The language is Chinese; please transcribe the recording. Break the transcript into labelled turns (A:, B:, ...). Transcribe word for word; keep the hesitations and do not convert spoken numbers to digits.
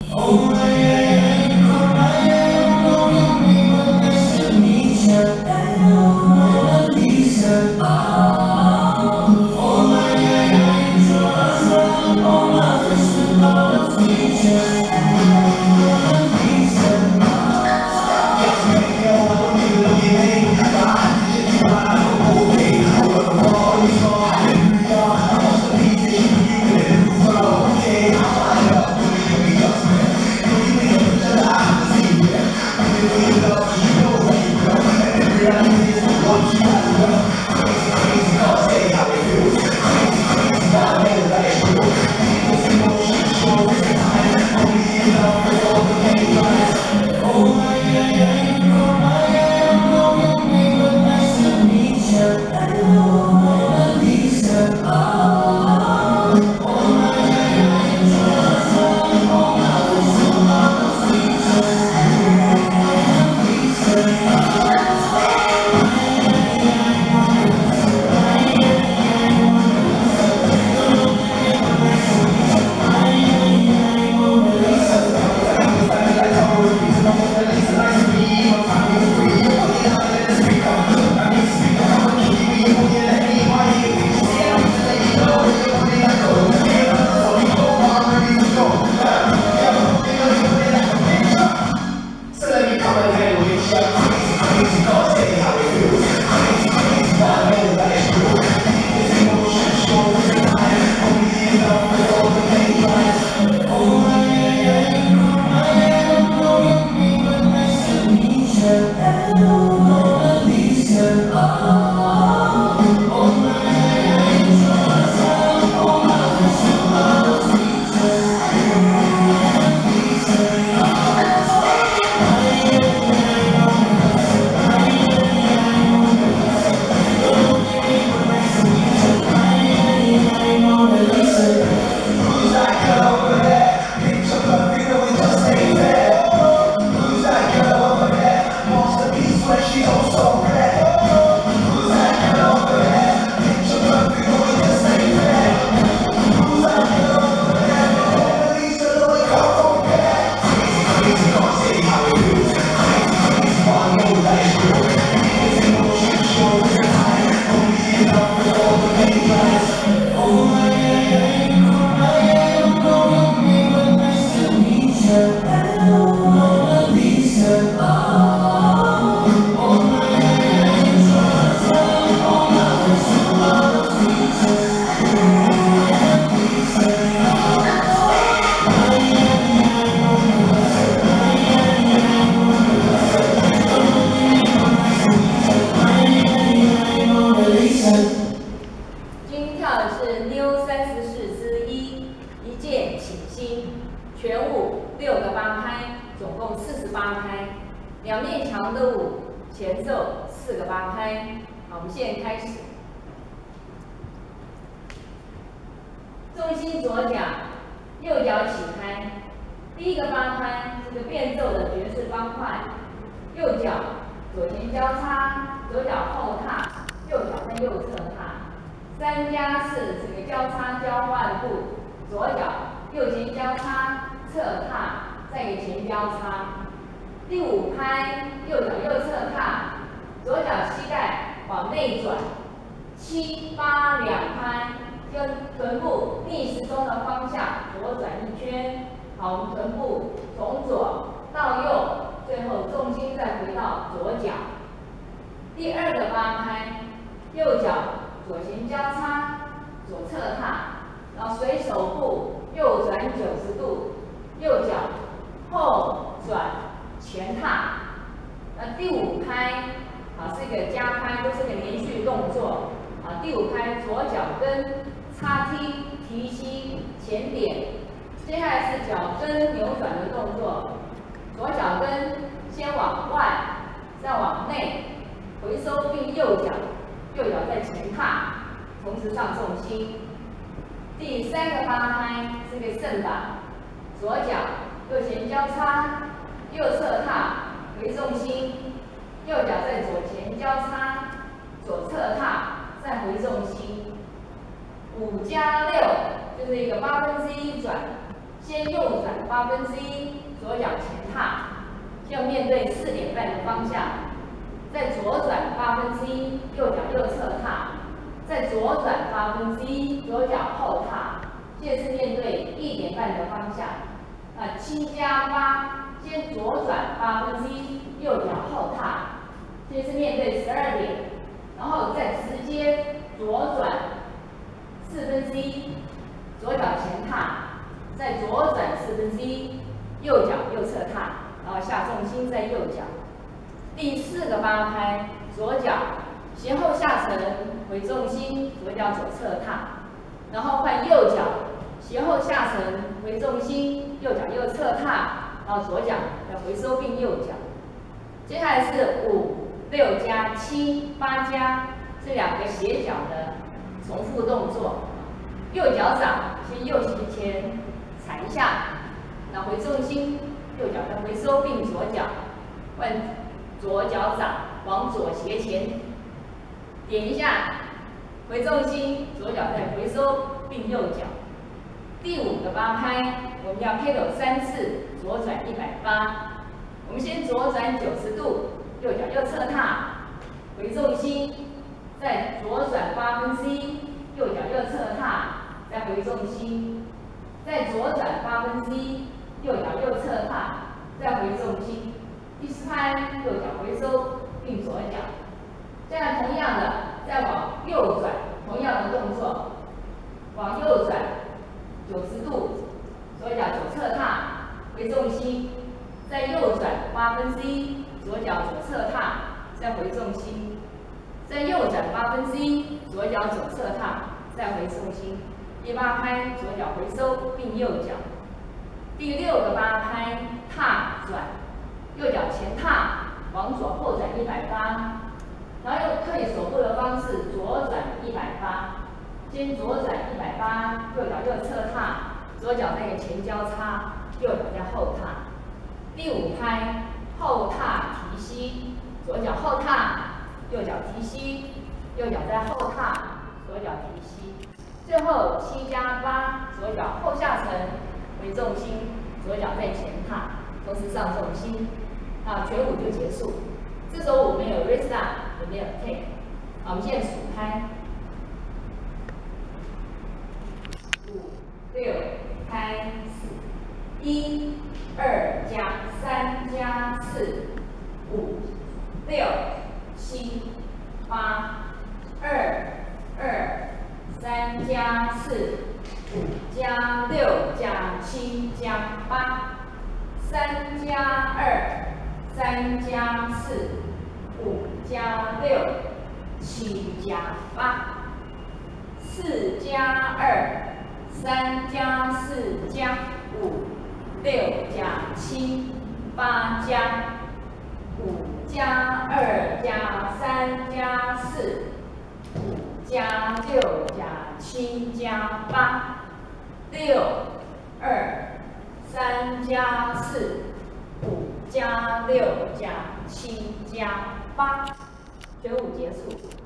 A: 两面墙的舞，前奏四个八拍。好，我们现在开始。重心左脚，右脚起开。第一个八拍，这个变奏的爵士方块，右脚左前交叉，左脚后踏，右脚在右侧踏。三加四这个交叉交换步，左脚右前交叉，侧踏，再一个前交叉。第五拍，右脚右侧踏，左脚膝盖往内转，七八两拍，跟臀部逆时钟的方向左转一圈。好，我们臀部从左到右，最后重心再回到左脚。第二个八拍，右脚左前交叉，左侧踏，然后随手步右转九十度，右脚后转前踏。那第五拍啊是一个加拍，都是个连续动作啊。第五拍左脚跟叉踢提膝前点。接下来是脚跟扭转的动作，左脚跟先往外，再往内，回收并右脚，右脚在前踏，同时上重心。第三个八拍是个胜打，左脚右前交叉，右侧踏，回重心，右脚在左前交叉，左侧踏，再回重心。五加六就是一个八分之一转。 先右转八分之一，左脚前踏，要面对四点半的方向，再左转八分之一，右脚右侧踏，再左转八分之一，左脚后踏，这是面对一点半的方向。啊，七加八，先左转八分之一，右脚后踏，这是面对十二点，然后再直接左转四分之一，左脚前踏，再左转四分之一，右脚右侧踏，然后下重心在右脚。第四个八拍，左脚前后下沉，回重心，左脚左侧踏，然后换右脚前后下沉，回重心，右脚右侧踏，然后左脚再回收并右脚。接下来是五、六加七、八加这两个斜角的重复动作。右脚掌先右斜前踩一下，然后回重心，右脚再回收并左脚，换左脚掌往左斜前点一下，回重心，左脚再回收并右脚。第五个八拍，我们要 K 抖三次，左转一百八。我们先左转九十度，右脚右侧踏，回重心，再左转八分之一，右脚右侧踏，再回重心，再左转八分之一，右脚右侧踏，再回重心。第四拍，右脚回收并左脚。这样同样的，再往右转，同样的动作，往右转九十度，左脚左侧踏，回重心，再右转八分之一，左脚左侧踏，再回重心，再右转八分之一，左脚左侧踏，再回重心。第八拍，左脚回收并右脚。第六个八拍，踏转，右脚前踏，往左后转一百八，然后用退手部的方式左转一百八。先左转一百八，右脚右侧踏，左脚那个前交叉，右脚在后踏。第五拍，后踏提膝，左脚后踏，右脚提膝，右脚在后踏，左脚提膝。最后七加八，左脚后下沉，回重心，左脚在前踏，同时上重心。啊，全舞就结束。这首舞没有 restart， 也没有 take。好，我们现在数拍。六开始，一、二加三加四，五、六、七、八，二、二、三加四，五加六加七加八，三加二，三加四，五加六，七加八，四加二。三加四加五，六加七，八加五加二加三加四，五加六加七加八，六二三加四，五加六加七加八，全舞结束。